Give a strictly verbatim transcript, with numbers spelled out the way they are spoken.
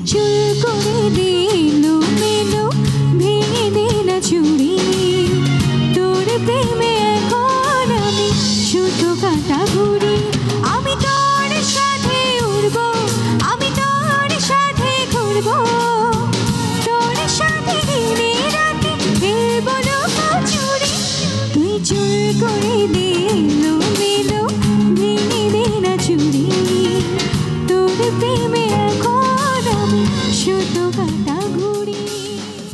চুল করে দিলো মেলো ভেঙে দে না চুড়ি তোর প্রেমে এখন আমি শুধু কাটা ঘুরি আমি তোর সাথে উড়বো আমি তোর সাথে ঘুরবো তোর সাথে দিনে রাতে খেলবো লুকোচুরি তুই চুল করে দিলো